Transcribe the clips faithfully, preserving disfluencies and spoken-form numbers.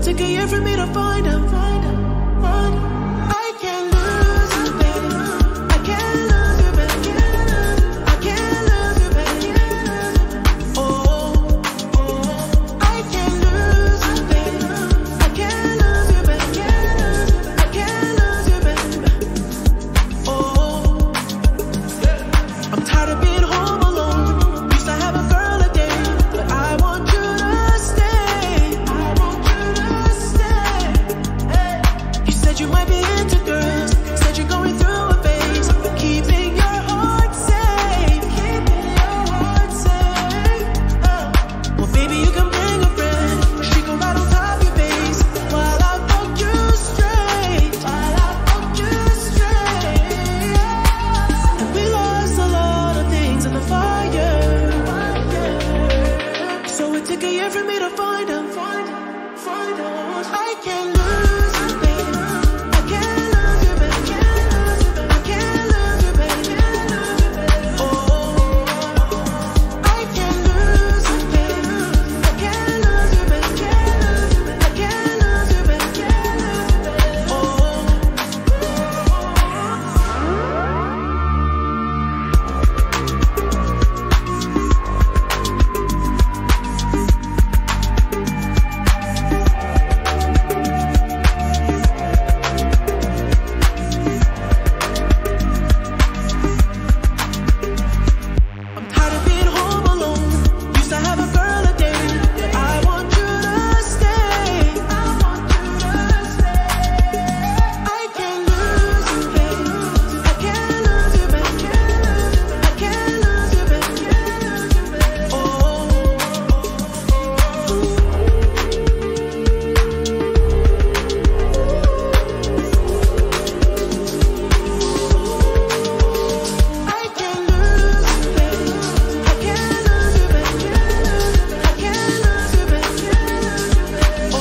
took a year for me to find him. Find him, find him. I can't lose you, baby. I can't lose you, baby. I can't lose you, baby. Oh, oh. I can't lose you, baby. I can't lose you, baby. I can't lose you, baby. Oh, I'm tired of being home alone. Used to have a girl a day, but I want you to stay. I want you to stay. Hey. You said you might be into girls. Said you're going through a phase. Keeping your heart safe. Keeping your heart safe. Oh. Well, baby, you can bring a friend. She can ride on top of your face while I fuck you straight. While I fuck you straight. And we lost a lot of things in the fire. So it took a year for me to find him. Find him, find him. I can't lose you, baby. I can't lose you, baby. I can't lose you, baby. Oh, I can't lose you, baby. I can't lose you, baby. I can't lose you, baby. Oh. I'm tired of being home alone. Used to have a girl a day, but I want you to stay. I want you to stay. I can't lose you, baby. I can't lose you, baby. I can't lose you, baby. Oh, I can't lose you, baby. I can't lose you, baby. I can't lose you, baby. Oh.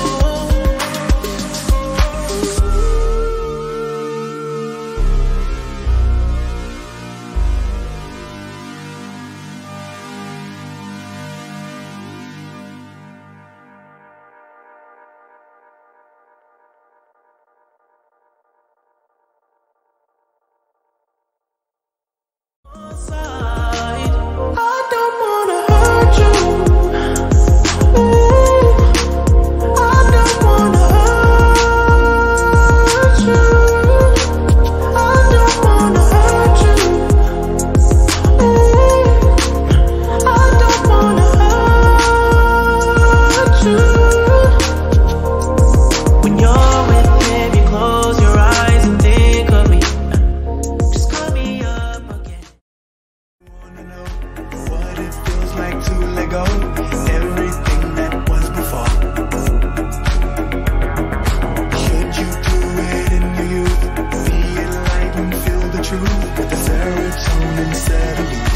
Side. I don't wanna hurt you. Ooh, I don't wanna hurt you. I don't wanna hurt you. Ooh, I don't wanna hurt you. When you're with him, you close your eyes and think of me. Just call me up again. Wanna know what it feels like to let go everything that was before. Should you do it in your youth? See it light and feel the truth with the serotonin instead of you.